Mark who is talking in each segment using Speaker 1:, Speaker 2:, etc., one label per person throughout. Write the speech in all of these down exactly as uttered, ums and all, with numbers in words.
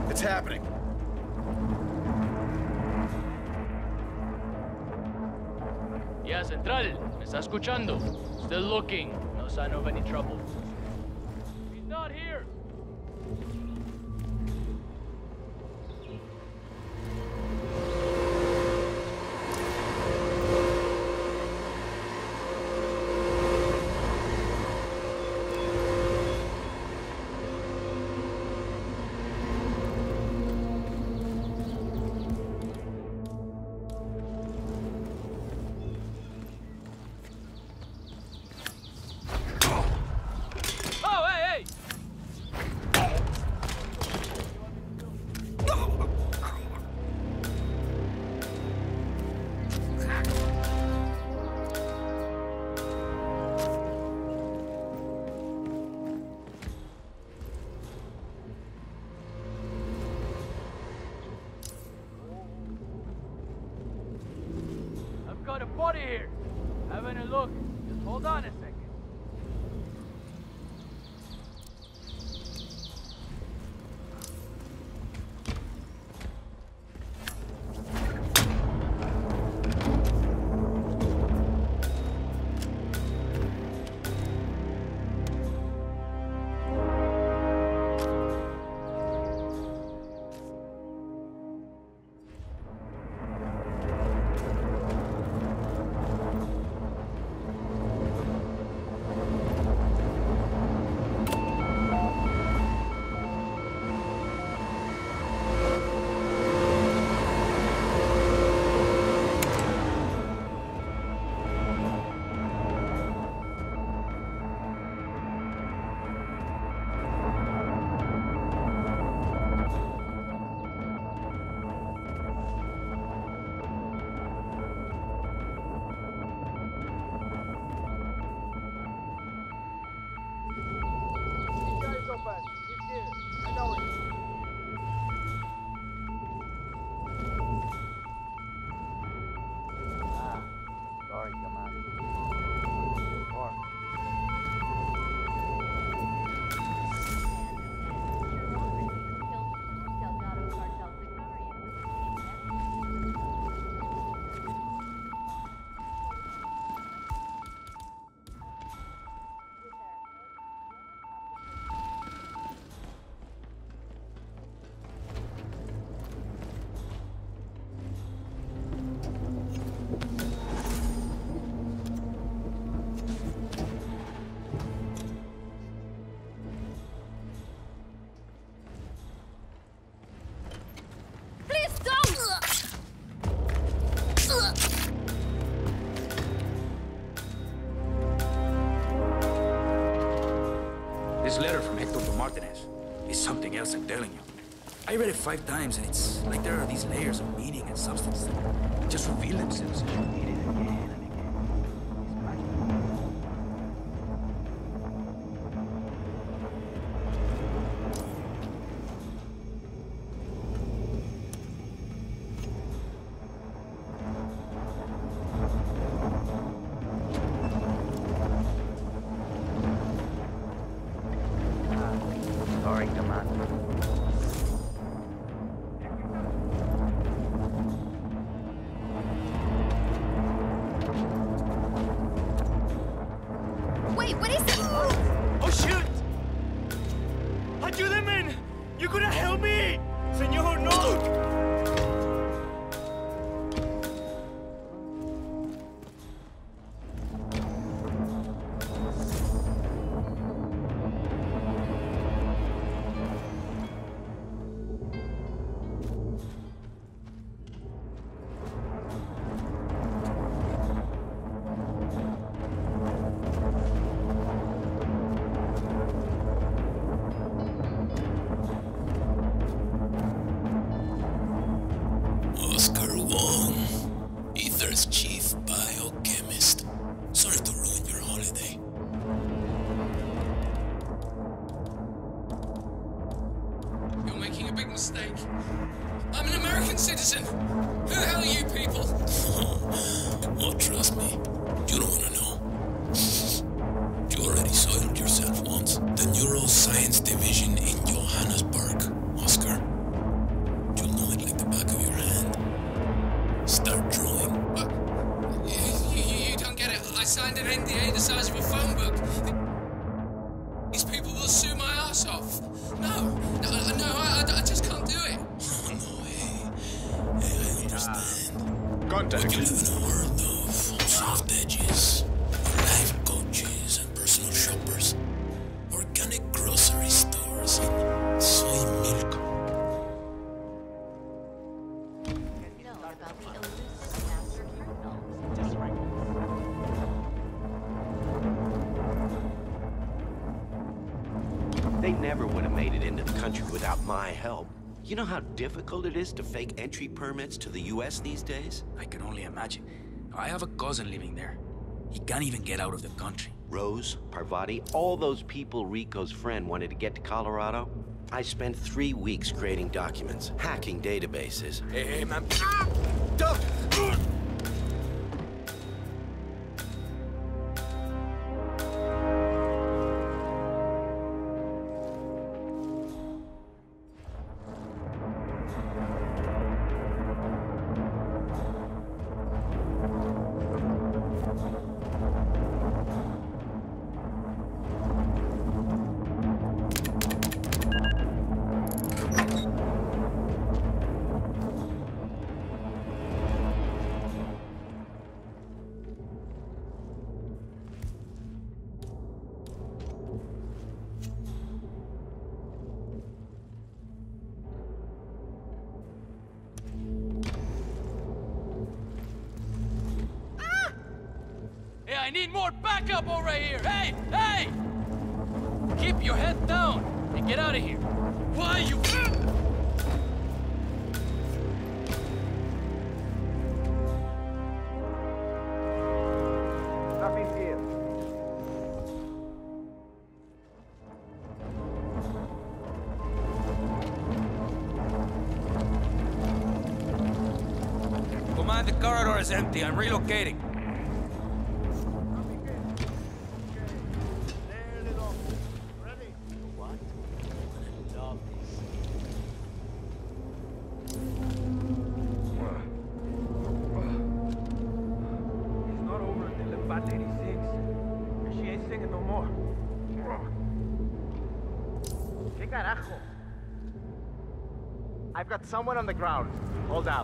Speaker 1: It's happening.
Speaker 2: Yeah, Central. ¿Me está escuchando? Still looking. No sign of any trouble. He's not here. Got a body here. Having a look. Just hold on a second.
Speaker 3: This letter from Hector to Martinez is something else, I'm telling you. I read it five times, and it's like there are these layers of meaning and substance that just reveal themselves. And you read it again and again. It's magical.
Speaker 4: Sorry, Commander.
Speaker 5: Wait, what is it?
Speaker 6: Oh, shoot! ¡Ayúdenme! You couldn't help me! Señor, no!
Speaker 7: Oscar Wong, Ether's chief biochemist. Sorry to ruin your holiday. You're making a big mistake. I'm an American citizen. Who the hell are you people? Oh, trust me. You don't want to know. You already soiled yourself once. The Neuroscience Division in Johannesburg, Oscar. signed an N D A the size of a phone book. These people will sue my ass off. No, no, no, I, I, I just can't do it. Oh, no, hey, hey, I understand.
Speaker 1: Contact.
Speaker 7: But you live in a world of soft edges, life coaches and personal shoppers, organic grocery stores and soy milk.
Speaker 5: Know about the elusive master criminals. Just right.
Speaker 8: They never would have made it into the country without my help. You know how difficult it is to fake entry permits to the U S these days?
Speaker 3: I can only imagine. I have a cousin living there. He can't even get out of the country.
Speaker 8: Rose, Parvati, all those people Rico's friend wanted to get to Colorado. I spent three weeks creating documents, hacking databases.
Speaker 3: Hey, hey, man.
Speaker 2: Hey, I need more backup over here! Hey! Hey! Keep your head down and get out of here. Why you...
Speaker 4: Nothing's here.
Speaker 3: Command, the corridor is empty. I'm relocating.
Speaker 4: eighty-six. And she ain't singing no more. ¿Qué carajo? I've got someone on the ground. Hold up.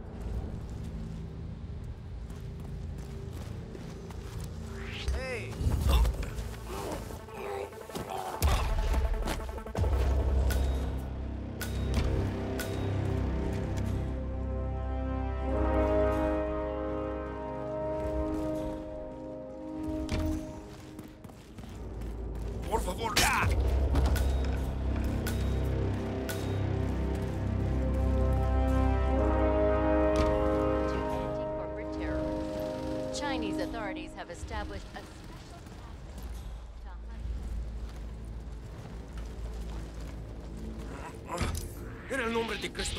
Speaker 4: Hey!
Speaker 3: Por favor, ya!
Speaker 5: To anti-corporate terrorism. Chinese authorities have established a special task to hunt.
Speaker 3: En el nombre de Cristo.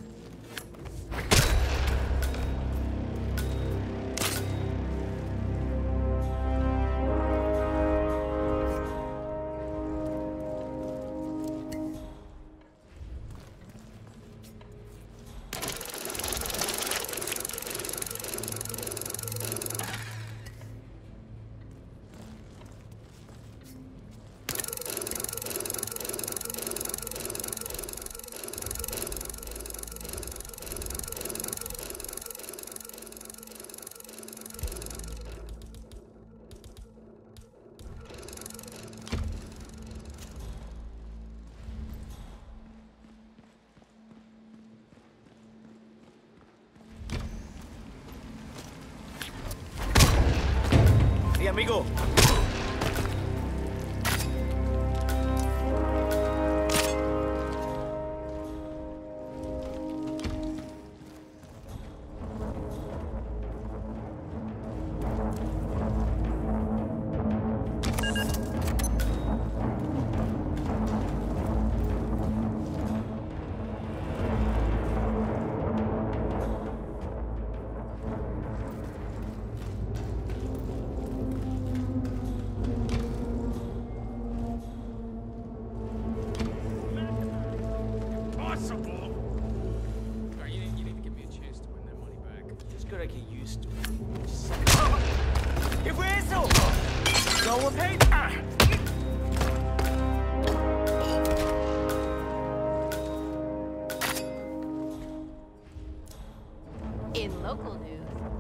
Speaker 6: Hey, amigo.
Speaker 2: Alright, you need, you need to give me a chance to win that money back.
Speaker 6: Just gotta get used to it. ¿Qué fue eso? No one paid.
Speaker 5: In local news.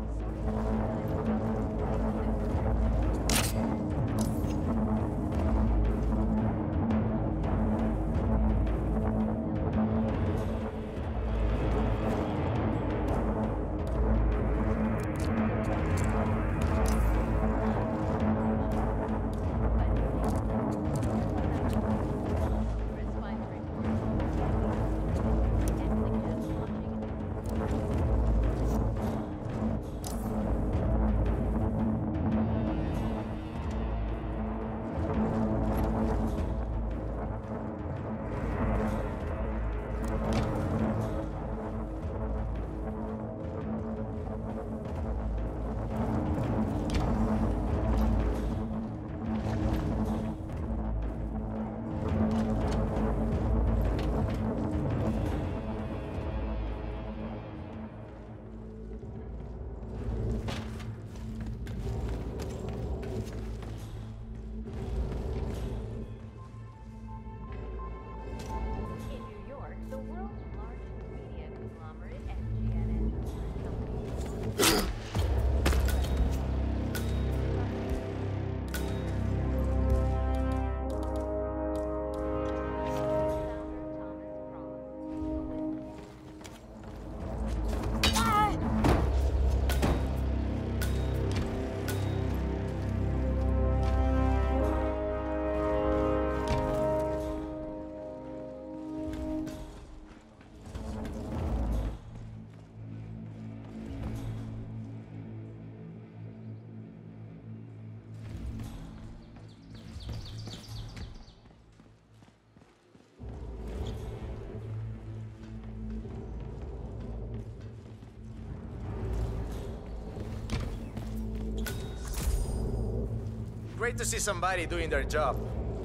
Speaker 6: Great to see somebody doing their job.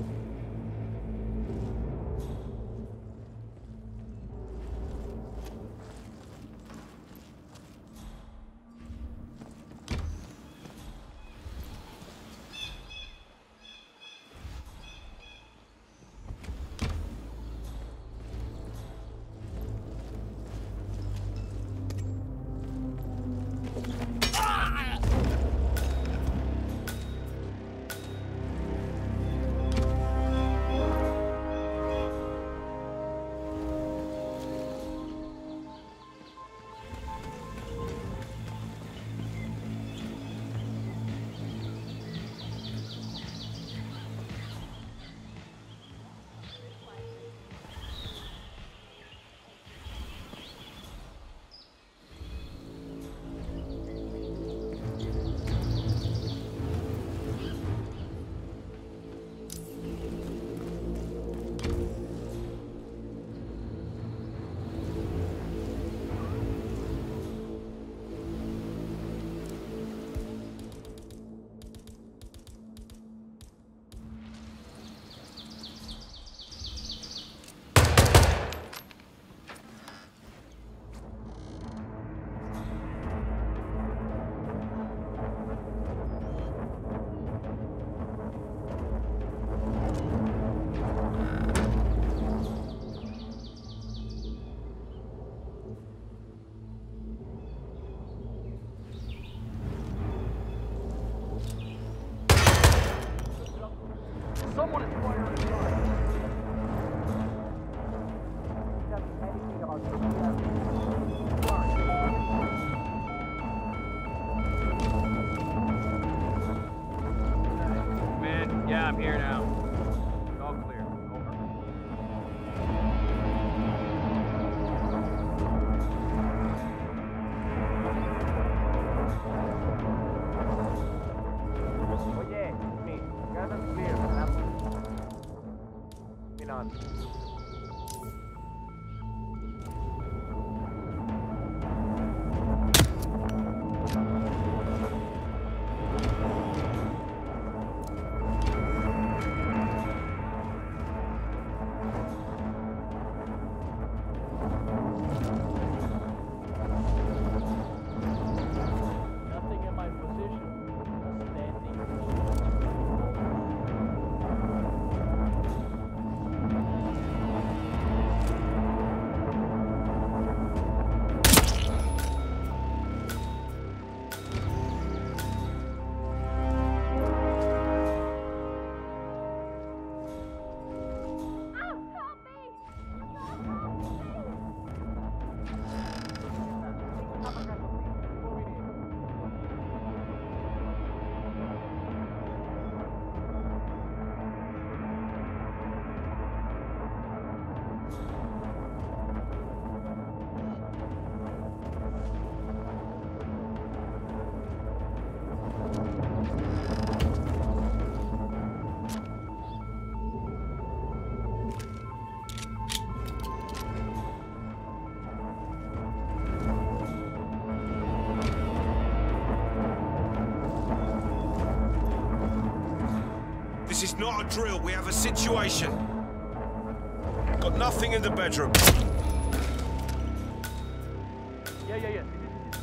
Speaker 4: Someone is firing a gun. Doesn't anything about Man, yeah, I'm here now. All clear. Over. Oye, it's me. Gather's clear. On. Nothing in my position. Stand
Speaker 1: This is not a drill. We have a situation. Got nothing in the bedroom.
Speaker 4: Yeah, yeah, yeah.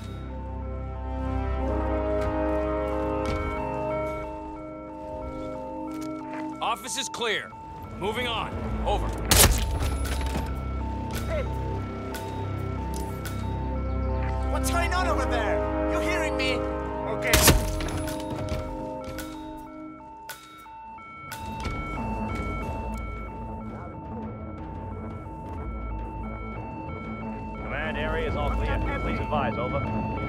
Speaker 2: Office is clear. Moving on. Over.
Speaker 4: Hey,
Speaker 6: What's going on over there? You hearing me? Okay.
Speaker 4: command area is all clear. Please advise, over.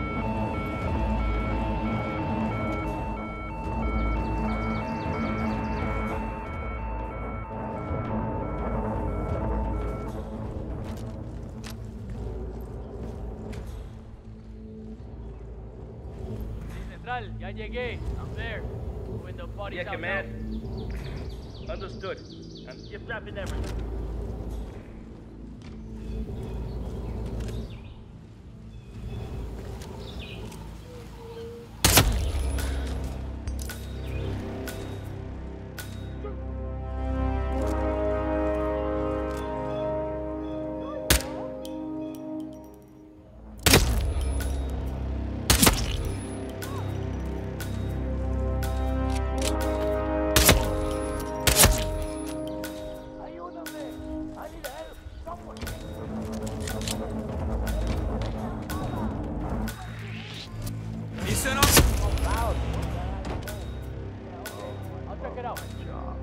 Speaker 2: Central, ya llegué. I'm there. When the body's
Speaker 4: Yeah,
Speaker 2: out
Speaker 4: command. Understood. I'm gift wrapping everything.
Speaker 3: Listen up.
Speaker 4: I'll check it out.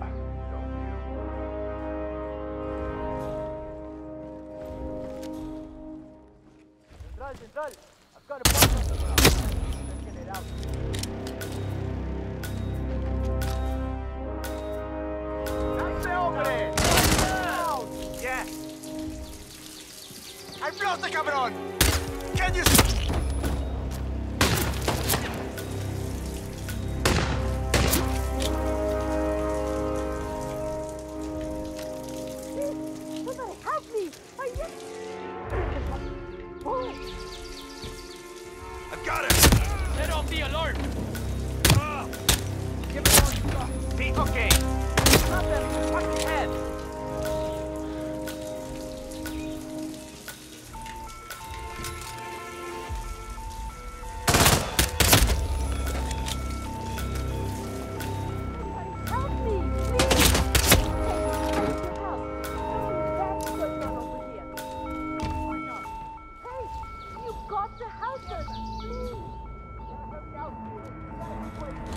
Speaker 4: Central, Central, I've got a bunch on the ground. Let's get it out. ¡Date, hombre! Out!
Speaker 6: Yeah. ¡Hay flota, cabrón! Can you...
Speaker 5: Somebody help me! I just... Oh.
Speaker 1: I've got it.
Speaker 2: Set off the alarm.
Speaker 4: Give it all you got. Pete, okay. Not them, just watch your head.
Speaker 5: Help me, please! Hey, your help. Something bad's going on over here. Hey, you got the houses, please!
Speaker 4: Hurry out, please.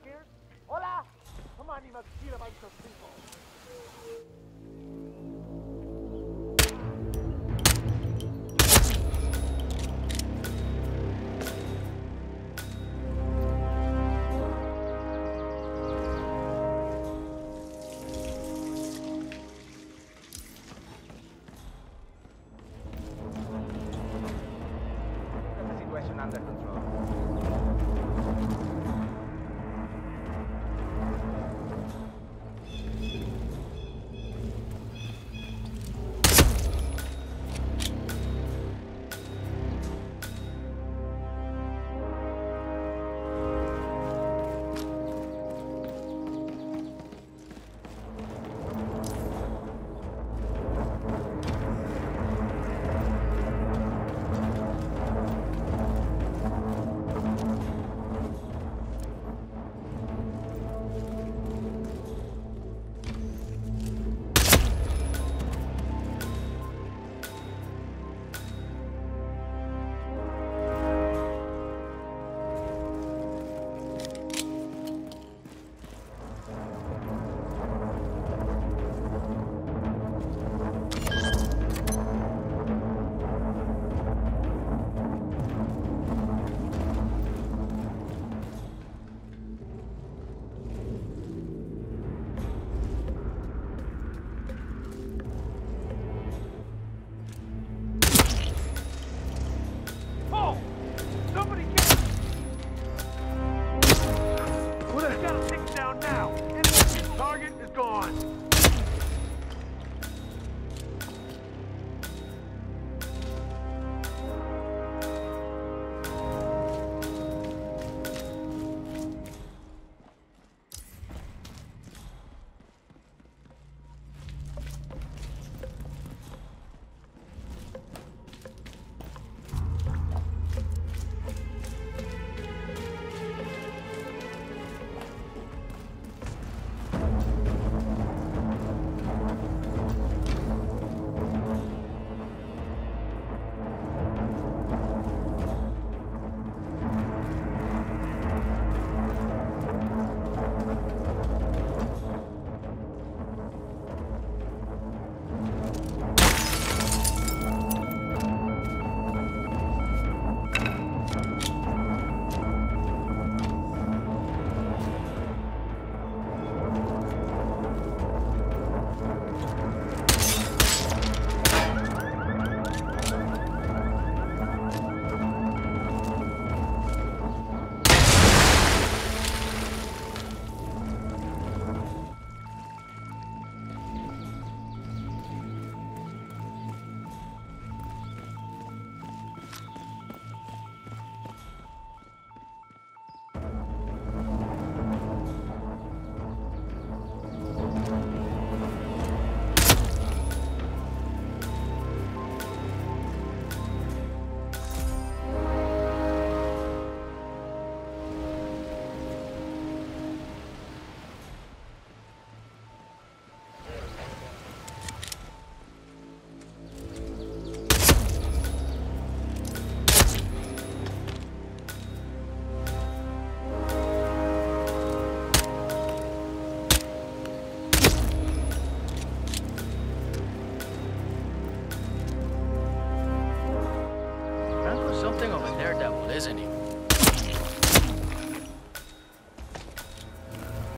Speaker 4: scared? Hola! Come on, you must feel about some people.
Speaker 9: Under control.
Speaker 2: Something over there that